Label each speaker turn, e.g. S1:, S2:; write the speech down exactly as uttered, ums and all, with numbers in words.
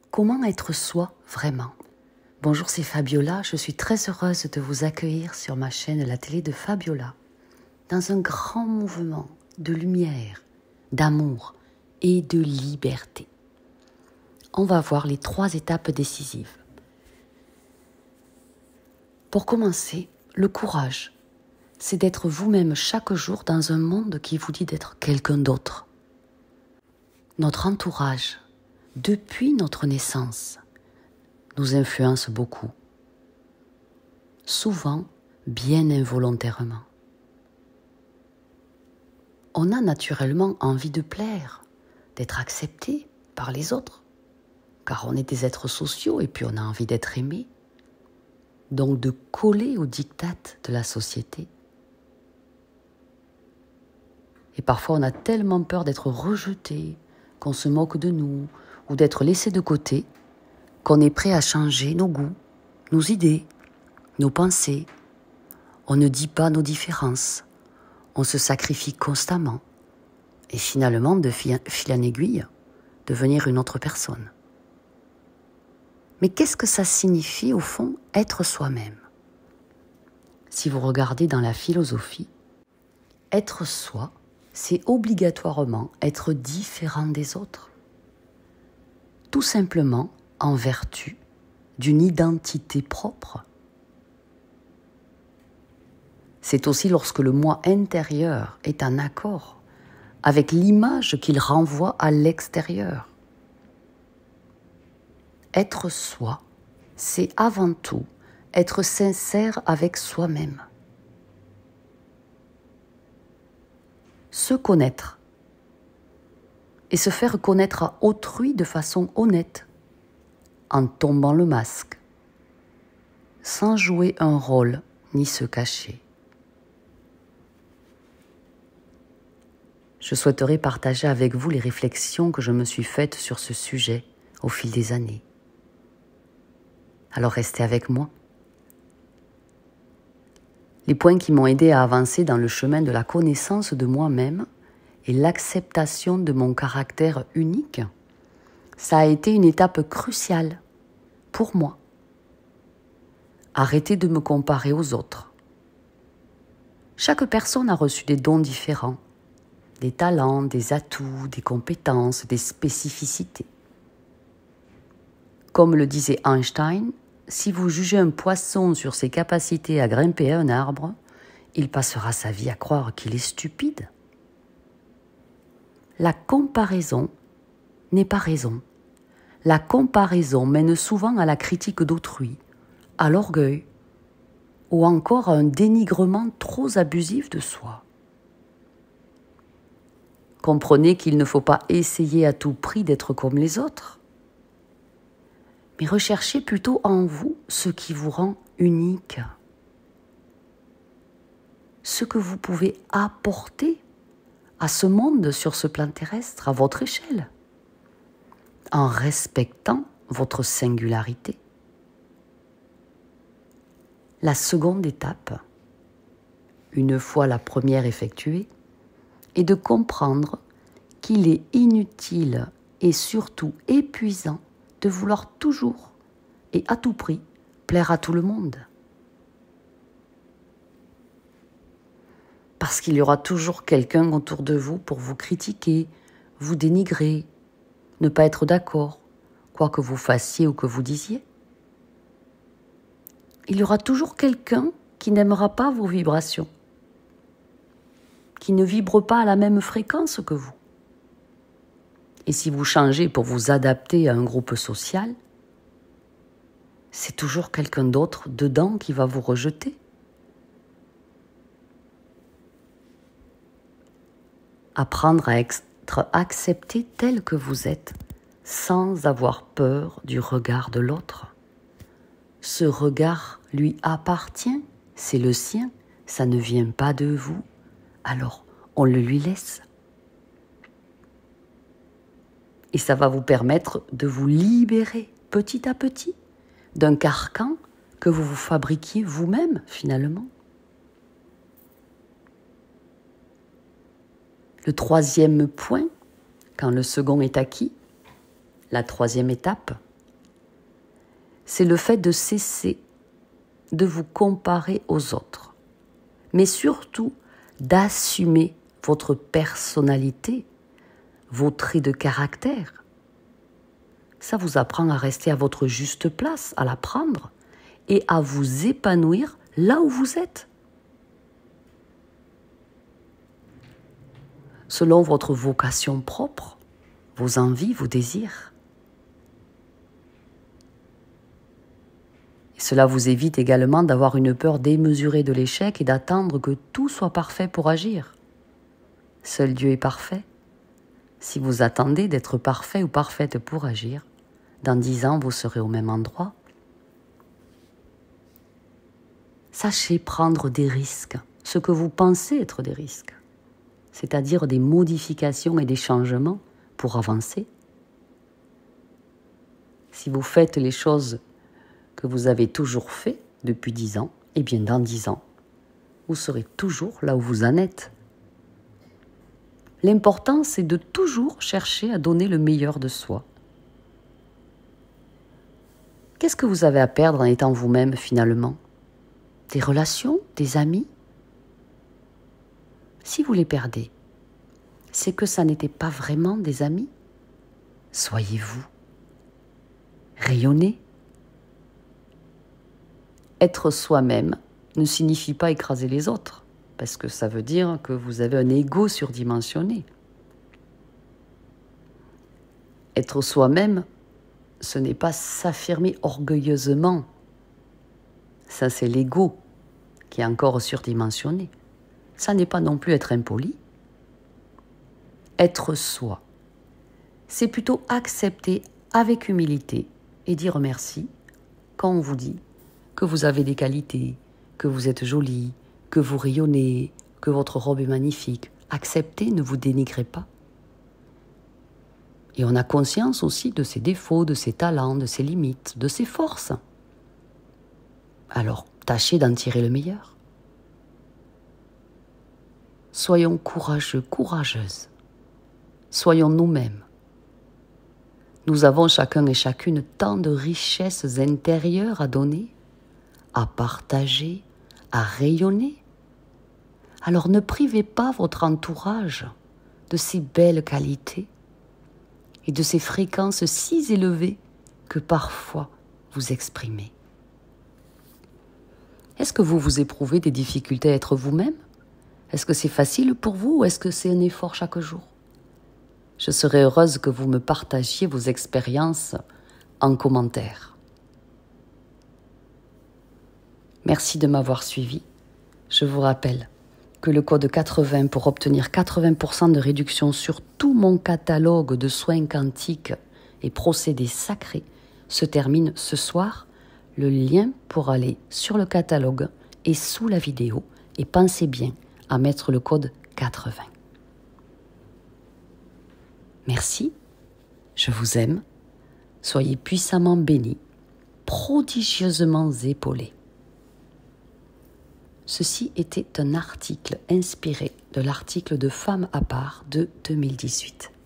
S1: Comment être soi vraiment? Bonjour, c'est Fabiola, je suis très heureuse de vous accueillir sur ma chaîne La Télé de Fabiola, dans un grand mouvement de lumière, d'amour et de liberté. On va voir les trois étapes décisives. Pour commencer, le courage, c'est d'être vous-même chaque jour dans un monde qui vous dit d'être quelqu'un d'autre. Notre entourage, depuis notre naissance, nous influence beaucoup, souvent bien involontairement. On a naturellement envie de plaire, d'être accepté par les autres, car on est des êtres sociaux et puis on a envie d'être aimé, donc de coller aux diktats de la société. Et parfois on a tellement peur d'être rejeté, qu'on se moque de nous ou d'être laissé de côté, qu'on est prêt à changer nos goûts, nos idées, nos pensées. On ne dit pas nos différences, on se sacrifie constamment et finalement, de fil en aiguille, devenir une autre personne. Mais qu'est-ce que ça signifie au fond, être soi-même? Si vous regardez dans la philosophie, être soi, c'est obligatoirement être différent des autres. Tout simplement en vertu d'une identité propre. C'est aussi lorsque le moi intérieur est en accord avec l'image qu'il renvoie à l'extérieur. Être soi, c'est avant tout être sincère avec soi-même. Se connaître et se faire connaître à autrui de façon honnête, en tombant le masque, sans jouer un rôle ni se cacher. Je souhaiterais partager avec vous les réflexions que je me suis faites sur ce sujet au fil des années. Alors restez avec moi. Les points qui m'ont aidé à avancer dans le chemin de la connaissance de moi-même et l'acceptation de mon caractère unique, ça a été une étape cruciale pour moi. Arrêtez de me comparer aux autres. Chaque personne a reçu des dons différents, des talents, des atouts, des compétences, des spécificités. Comme le disait Einstein, si vous jugez un poisson sur ses capacités à grimper à un arbre, il passera sa vie à croire qu'il est stupide. La comparaison n'est pas raison. La comparaison mène souvent à la critique d'autrui, à l'orgueil, ou encore à un dénigrement trop abusif de soi. Comprenez qu'il ne faut pas essayer à tout prix d'être comme les autres, mais recherchez plutôt en vous ce qui vous rend unique, ce que vous pouvez apporter à ce monde sur ce plan terrestre, à votre échelle, en respectant votre singularité. La seconde étape, une fois la première effectuée, est de comprendre qu'il est inutile et surtout épuisant de vouloir toujours et à tout prix plaire à tout le monde. Parce qu'il y aura toujours quelqu'un autour de vous pour vous critiquer, vous dénigrer, ne pas être d'accord, quoi que vous fassiez ou que vous disiez. Il y aura toujours quelqu'un qui n'aimera pas vos vibrations, qui ne vibre pas à la même fréquence que vous. Et si vous changez pour vous adapter à un groupe social, c'est toujours quelqu'un d'autre dedans qui va vous rejeter. Apprendre à être accepté tel que vous êtes, sans avoir peur du regard de l'autre. Ce regard lui appartient, c'est le sien, ça ne vient pas de vous, alors on le lui laisse. Et ça va vous permettre de vous libérer petit à petit d'un carcan que vous vous fabriquiez vous-même finalement. Le troisième point, quand le second est acquis, la troisième étape, c'est le fait de cesser de vous comparer aux autres, mais surtout d'assumer votre personnalité, vos traits de caractère. Ça vous apprend à rester à votre juste place, à la prendre et à vous épanouir là où vous êtes. Selon votre vocation propre, vos envies, vos désirs. Et cela vous évite également d'avoir une peur démesurée de l'échec et d'attendre que tout soit parfait pour agir. Seul Dieu est parfait. Si vous attendez d'être parfait ou parfaite pour agir, dans dix ans, vous serez au même endroit. Sachez prendre des risques, ce que vous pensez être des risques, c'est-à-dire des modifications et des changements pour avancer. Si vous faites les choses que vous avez toujours fait depuis dix ans, eh bien dans dix ans, vous serez toujours là où vous en êtes. L'important, c'est de toujours chercher à donner le meilleur de soi. Qu'est-ce que vous avez à perdre en étant vous-même finalement? Des relations, des amis? Si vous les perdez, c'est que ça n'était pas vraiment des amis. Soyez vous. Rayonnez. Être soi-même ne signifie pas écraser les autres, parce que ça veut dire que vous avez un ego surdimensionné. Être soi-même, ce n'est pas s'affirmer orgueilleusement. Ça, c'est l'ego qui est encore surdimensionné. Ça n'est pas non plus être impoli. Être soi, c'est plutôt accepter avec humilité et dire merci quand on vous dit que vous avez des qualités, que vous êtes jolie, que vous rayonnez, que votre robe est magnifique. Acceptez, ne vous dénigrez pas. Et on a conscience aussi de ses défauts, de ses talents, de ses limites, de ses forces. Alors, tâchez d'en tirer le meilleur. Soyons courageux, courageuses. Soyons nous-mêmes. Nous avons chacun et chacune tant de richesses intérieures à donner, à partager, à rayonner. Alors ne privez pas votre entourage de ces belles qualités et de ces fréquences si élevées que parfois vous exprimez. Est-ce que vous vous éprouvez des difficultés à être vous-même? Est-ce que c'est facile pour vous ou est-ce que c'est un effort chaque jour? Je serais heureuse que vous me partagiez vos expériences en commentaire. Merci de m'avoir suivi. Je vous rappelle que le code quatre-vingts pour obtenir quatre-vingts pour cent de réduction sur tout mon catalogue de soins quantiques et procédés sacrés se termine ce soir. Le lien pour aller sur le catalogue est sous la vidéo et pensez bien à mettre le code quatre-vingts. Merci, je vous aime, soyez puissamment bénis, prodigieusement épaulés. Ceci était un article inspiré de l'article de Femmes à part de deux mille dix-huit.